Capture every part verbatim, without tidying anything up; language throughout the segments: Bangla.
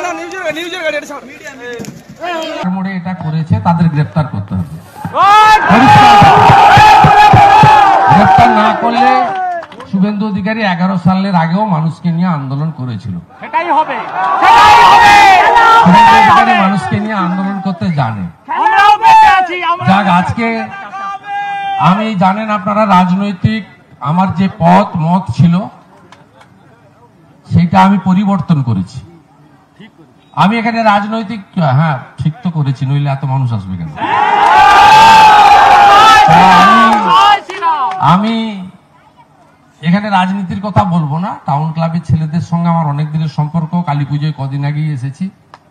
মোড়ে এটা করেছে তাদের গ্রেফতার করতে হবে। গ্রেফতার না করলে শুভেন্দু অধিকারী এগারো সালের আগেও মানুষকে নিয়ে আন্দোলন করেছিল, সেটাই হবে। শুভেন্দু অধিকারী মানুষকে নিয়ে আন্দোলন করতে জানে। যাক, আজকে আমি জানেন আপনারা রাজনৈতিক আমার যে পথ মত ছিল সেটা আমি পরিবর্তন করেছি। আমি এখানে রাজনৈতিক, হ্যাঁ ঠিক তো করেছি, নইলে এত মানুষ আসবে কেন? আমি এখানে রাজনীতির কথা বলবো না। টাউন ক্লাবের ছেলেদের সঙ্গে আমার অনেক দিনের সম্পর্ক, কালী পুজোয় কদিন আগেই এসেছি।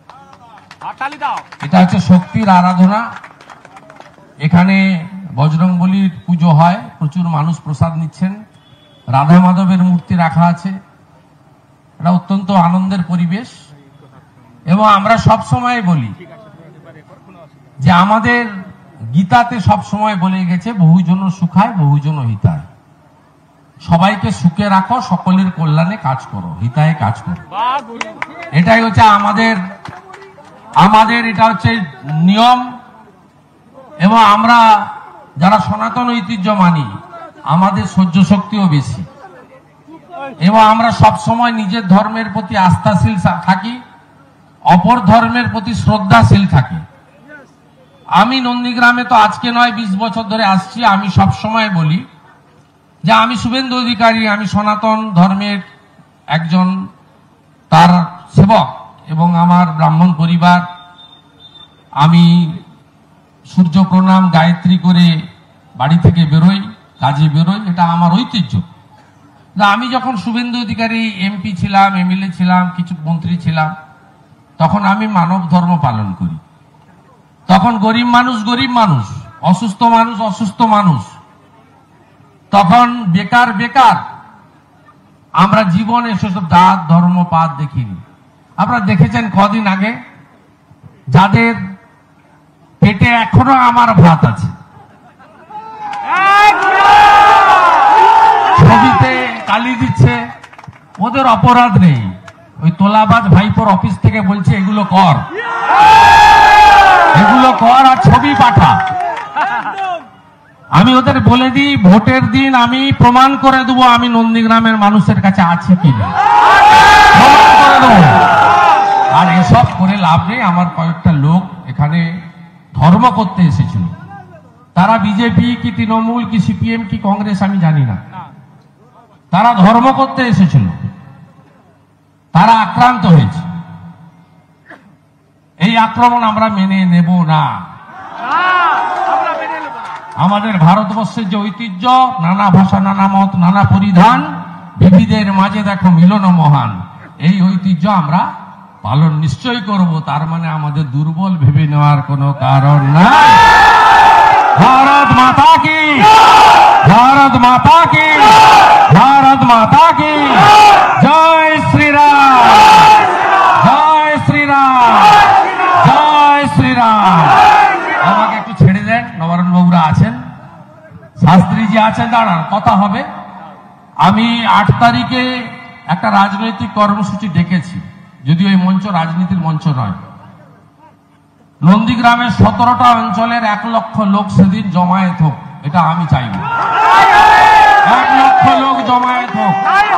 এটা হচ্ছে শক্তির আরাধনা। এখানে বজরংবলীর পুজো হয়, প্রচুর মানুষ প্রসাদ নিচ্ছেন, রাধা মাধবের মূর্তি রাখা আছে। এটা অত্যন্ত আনন্দের পরিবেশ এবং আমরা সব সময় বলি যে আমাদের গীতাতে সব সময় বলে গেছে বহুজন সুখায় বহুজন হিতায়। সবাইকে সুখে রাখো, সকলের কল্যাণে কাজ করো, হিতায় কাজ করো। এটাই হচ্ছে আমাদের আমাদের এটা হচ্ছে নিয়ম। এবং আমরা যারা সনাতন ঐতিহ্য মানি আমাদের সহ্য শক্তিও বেশি এবং আমরা সব সময় নিজের ধর্মের প্রতি আস্থাশীল থাকি, অপর ধর্মের প্রতি শ্রদ্ধাশীল থাকি। আমি নন্দীগ্রামে তো আজকে নয় বিশ বছর ধরে আসছি। আমি সব সময় বলি যে আমি শুভেন্দু অধিকারী, আমি সনাতন ধর্মের একজন তার সেবক এবং আমার ব্রাহ্মণ পরিবার। আমি সূর্য প্রণাম গায়ত্রী করে বাড়ি থেকে বেরোই, কাজে বেরোই, এটা আমার ঐতিহ্য। আমি যখন শুভেন্দু অধিকারী এমপি ছিলাম, এমএলএ ছিলাম, কিছু মন্ত্রী ছিলাম, তখন আমি মানব ধর্ম পালন করি। তখন গরিব মানুষ গরিব মানুষ, অসুস্থ মানুষ অসুস্থ মানুষ, তখন বেকার বেকার। আমরা জীবনে সেসব জাত ধর্ম পাত দেখিনি। আপনারা দেখেছেন কদিন আগে যাদের পেটে এখনো আমার ভাত আছে, ছবিতে কালি দিচ্ছে, ওদের অপরাধ নেই। ওই তোলাবাজ ভাইপোর অফিস থেকে বলছে এগুলো কর, এগুলো কর আর ছবি পাঠা। আমি ওদের বলে দিই ভোটের দিন আমি প্রমাণ করে দেবো আমি নন্দীগ্রামের মানুষের কাছে আছি কিনা, প্রমাণ করে দেবো। আর এসব করে লাভ নেই। আমার কয়েকটা লোক এখানে ধর্ম করতে এসেছিল, তারা বিজেপি কি তৃণমূল কি সিপিএম কি কংগ্রেস আমি জানি না, তারা ধর্ম করতে এসেছিল, তারা আক্রান্ত হয়েছে। এই আক্রমণ আমরা মেনে নেব না। আমাদের ভারতবর্ষের যে ঐতিহ্য, নানা ভাষা নানা মত নানা পরিধান, বিবিধের মাঝে দেখো মিলন মহান, এই ঐতিহ্য আমরা পালন নিশ্চয় করব। তার মানে আমাদের দুর্বল ভেবে নেওয়ার কোনো কারণ নাই। ভারত মাতা কি, ভারত মাতা কি, ভারত মাতা কি জয় শ্রীরাম, জয় শ্রীরাম, জয় শ্রীরাম। আমাকে একটু ছেড়ে দেন, নবারুণ বাবুরা আছেন, শাস্ত্রীজি আছেন, দাঁড়ান কথা হবে। আমি আট তারিখে একটা রাজনৈতিক কর্মসূচি ডেকেছি, যদিও এই মঞ্চ রাজনীতির মঞ্চ নয়। নন্দীগ্রামের সতেরোটা অঞ্চলের এক লক্ষ লোক সেদিন জমায়েত হোক, এটা আমি চাইব। এক লক্ষ লোক জমায়েত হোক।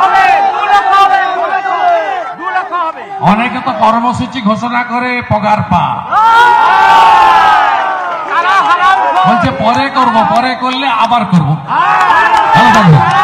অনেকে তো কর্মসূচি ঘোষণা করে পগার পা, বলছে পরে করব, পরে করলে আবার করবো।